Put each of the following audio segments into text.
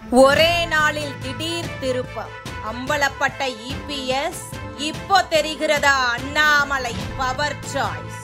ஒரே நாளில் திடீர் திருப்பம். அம்பலப்பட்ட இபிஎஸ் இப்போ தெரிகிறதா அண்ணாமலை பவர் சாய்ஸ்.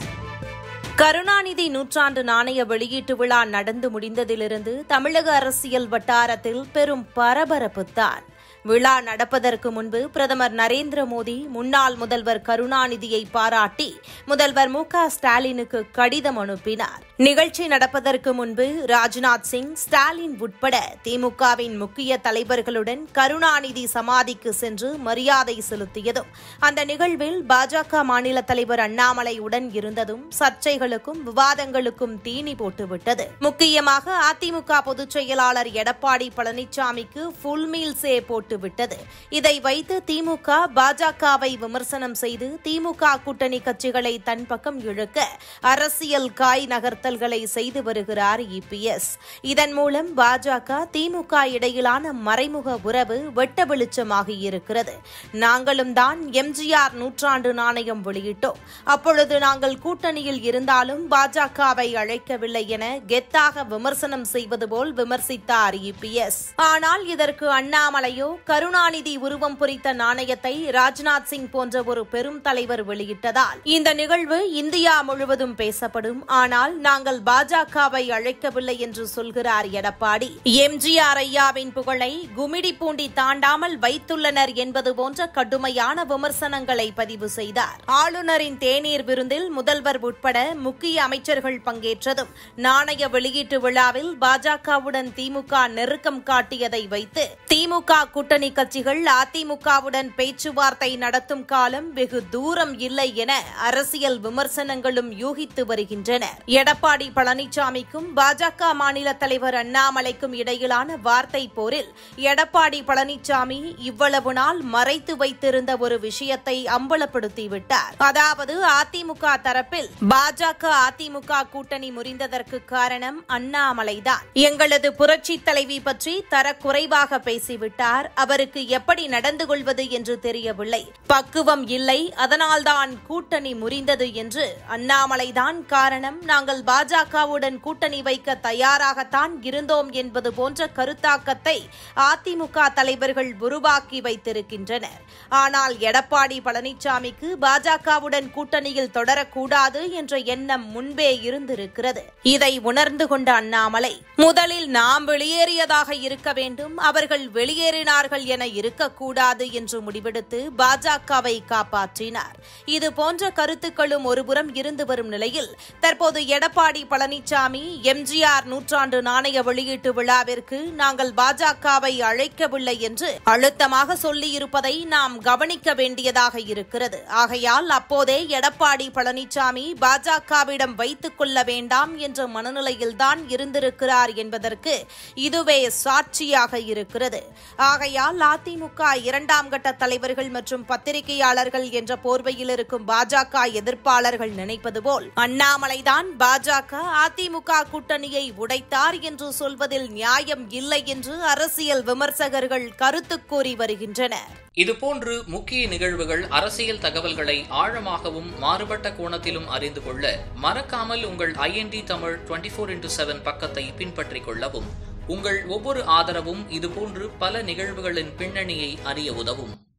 கருணாநிதி நூற்றாண்டு நாணய வெளியீட்டு விழா நடந்து முடிந்ததிலிருந்து தமிழக அரசியல் வட்டாரத்தில் பெரும் பரபரப்புத்தான். விழா நடப்பதற்கு முன்பு பிரதமர் நரேந்திர மோடி முன்னாள் முதல்வர் கருணாநிதியை பாராட்டி முதல்வர் மு.க. ஸ்டாலினுக்கு கடிதம் அனுப்பினார். நிகழ்ச்சி நடப்பதற்கு முன்பு ராஜ்நாத் சிங், ஸ்டாலின் உட்பட திமுகவின் முக்கிய தலைவர்களுடன் கருணாநிதி சமாதிக்கு சென்று மரியாதை செலுத்தியதும் அந்த நிகழ்வில் பாஜக மாநில தலைவர் அண்ணாமலை உடன் இருந்ததும் சர்ச்சைகளுக்கும் விவாதங்களுக்கும் தீனி போட்டுவிட்டது. முக்கியமாக அதிமுக பொதுச் செயலாளர் எடப்பாடி பழனிசாமிக்கு ஃபுல் மீல்ஸே போட்டுவிட்டது. இதை வைத்து திமுக பாஜகவை விமர்சனம் செய்து திமுக கூட்டணி கட்சிகளை தன் பக்கம் இழுக்க அரசியல் காய் நகர்த்தல்களை செய்து வருகிறார் இபிஎஸ். இதன் மூலம் பாஜக திமுக இடையிலான மறைமுக உறவு வெட்ட வெளிச்சமாகியிருக்கிறது. நாங்களும் தான் எம்ஜிஆர் நூற்றாண்டு நாணயம் வெளியிட்டோம். அப்பொழுது நாங்கள் கூட்டணியில் இருந்தாலும் பாஜகவை அழைக்கவில்லை என கெத்தாக விமர்சனம் செய்வது போல் விமர்சித்தார் இபிஎஸ். ஆனால் இதற்கு அண்ணாமலையோ கருணாநிதி உருவம் பொறித்த நாணயத்தை ராஜ்நாத் சிங் போன்ற ஒரு பெரும் தலைவர் வெளியிட்டதால் இந்த நிகழ்வு இந்தியா முழுவதும் பேசப்படும். ஆனால் நாங்கள் பாஜகவை அழைக்கவில்லை என்று சொல்கிறார் எடப்பாடி. எம்ஜிஆர் ஐயாவின் புகழை குமிடி பூண்டி தாண்டாமல் வைத்துள்ளனர் என்பது போன்ற கடுமையான விமர்சனங்களை பதிவு செய்தார். ஆளுநரின் தேநீர் விருந்தில் முதல்வர் உட்பட முக்கிய அமைச்சர்கள் பங்கேற்றதும் நாணய வெளியீட்டு விழாவில் பாஜகவுடன் திமுக நெருக்கம் காட்டியதை வைத்து திமுக கூட்டணி கட்சிகள் அதிமுகவுடன் பேச்சுவார்த்தை நடத்தும் காலம் வெகு தூரம் இல்லை என அரசியல் விமர்சனங்களும் யூகித்து வருகின்றனர். எடப்பாடி பழனிசாமிக்கும் பாஜக மாநில தலைவர் அண்ணாமலைக்கும் இடையிலான வார்த்தை போரில் எடப்பாடி பழனிசாமி இவ்வளவு நாள் மறைத்து வைத்திருந்த ஒரு விஷயத்தை அம்பலப்படுத்திவிட்டார். அதாவது அதிமுக தரப்பில் பாஜக அதிமுக கூட்டணி முறிந்ததற்கு காரணம் அண்ணாமலைதான். எங்களது புரட்சி தலைவி பற்றி தரக்குறைவாக பேசிவிட்டார். அவருக்கு எப்படி நடந்து கொள்வது என்று தெரியவில்லை. பக்குவம் இல்லை, அதனால்தான் கூட்டணி முறிந்தது என்று அண்ணாமலைதான் காரணம். நாங்கள் பாஜகவுடன் கூட்டணி வைக்க தயாராகத்தான் இருந்தோம் என்பது போன்ற கருத்தாக்கத்தை அதிமுக தலைவர்கள் உருவாக்கி வைத்திருக்கின்றனர். ஆனால் எடப்பாடி பழனிசாமிக்கு பாஜகவுடன் கூட்டணியில் தொடரக்கூடாது என்ற எண்ணம் முன்பே இருந்திருக்கிறது. இதை உணர்ந்து கொண்ட அண்ணாமலை முதலில் நாம் வெளியேறியதாக இருக்க வேண்டும், அவர்கள் வெளியேறினார்கள் என இருக்கக்கூடாது என்று முடிவெடுத்து பாஜகவை காப்பாற்றினார். இது போன்ற கருத்துக்களும் ஒருபுறம் இருந்து வரும் நிலையில் தற்போது எடப்பாடி பழனிசாமி எம்ஜிஆர் நூற்றாண்டு நாணய வெளியீட்டு விழாவிற்கு நாங்கள் பாஜகவை அழைக்கவில்லை என்று அழுத்தமாக சொல்லியிருப்பதை நாம் கவனிக்க வேண்டியதாக இருக்கிறது. ஆகையால் அப்போதே எடப்பாடி பழனிசாமி பாஜகவிடம் வைத்துக் கொள்ள வேண்டாம் என்ற மனநிலையில்தான் இருந்திருக்கிறார் என்பதற்கு இதுவே சாட்சியாக இருக்கிறது. ஆகையால் அதிமுக இரண்டாம் கட்ட தலைவர்கள் மற்றும் பத்திரிகையாளர்கள் என்ற போர்வையில் இருக்கும் பாஜக எதிர்ப்பாளர்கள் நினைப்பது போல் அண்ணாமலைதான் பாஜக அதிமுக கூட்டணியை உடைத்தார் என்று சொல்வதில் நியாயம் இல்லை என்று அரசியல் விமர்சகர்கள் கருத்து கூறி வருகின்றனர். இதுபோன்று முக்கிய நிகழ்வுகள், அரசியல் தகவல்களை ஆழமாகவும் மாறுபட்ட கோணத்திலும் அறிந்து கொள்ள மறக்காமல் உங்கள் IND தமிழ் 24/7 பக்கத்தை பின்பற்றிக் கொள்ளவும். உங்கள் ஒவ்வொரு ஆதரவும் இதுபோன்று பல நிகழ்வுகளின் பின்னணியை அறிய உதவும்.